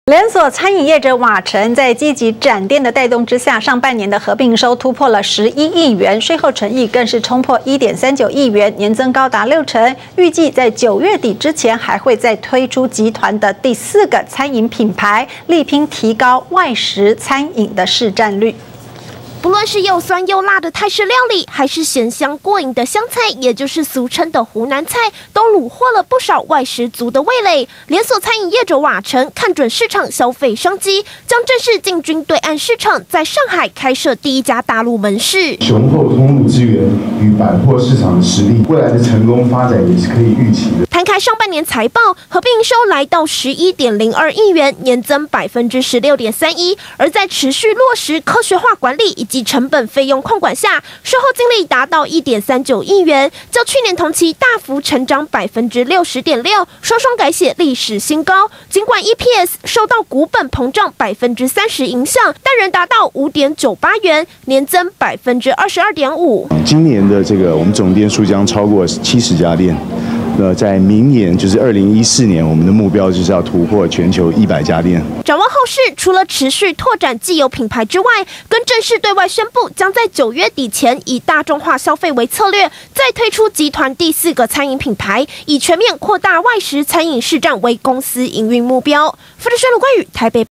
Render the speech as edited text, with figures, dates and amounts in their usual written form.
连锁餐饮业者瓦城在积极展店的带动之下，上半年的合并营收突破了11亿元，税后纯益更是冲破1.39亿元，年增高达60%。预计在9月底之前，还会再推出集团的第4个餐饮品牌，力拼提高外食餐饮的市占率。 不论是又酸又辣的泰式料理，还是咸香过瘾的湘菜，也就是俗称的湖南菜，都虏获了不少外食族的味蕾。连锁餐饮业者瓦城看准市场消费商机，将正式进军对岸市场，在上海开设第1家大陆门市。 雄厚通路资源与百货市场的实力，未来的成功发展也是可以预期的。 摊开上半年财报，合并营收来到11.02亿元，年增16.31%，而在持续落实科学化管理以及成本费用控管下，售后净利达到1.39亿元，较去年同期大幅成长60.6%，双双改写历史新高。尽管 EPS 受到股本膨胀30%影响，但仍达到5.98元，年增22.5%。 今年的我们总店数将超过70家店。 在明年就是2014年，我们的目标就是要突破全球100家店。 展望后市，除了持续拓展既有品牌之外，更正式对外宣布，将在9月底前以大众化消费为策略，再推出集团第4个餐饮品牌，以全面扩大外食餐饮市占为公司营运目标。富士轩卢冠宇台北。